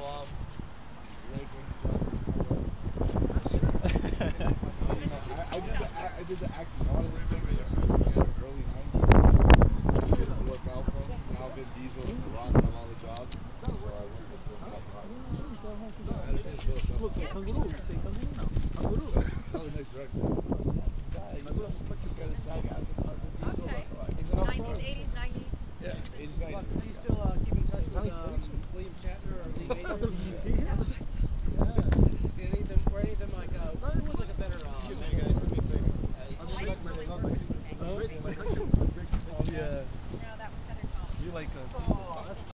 I did the acting modeling thing in the early 90s. It didn't work out for him. Now Vin Diesel and The Rock have all the jobs. So I went with the Look, kangaroo. Say kangaroo now. Kangaroo. Another nice director. Okay. 90s, 80s, 90s. Yeah, 80s, 90s.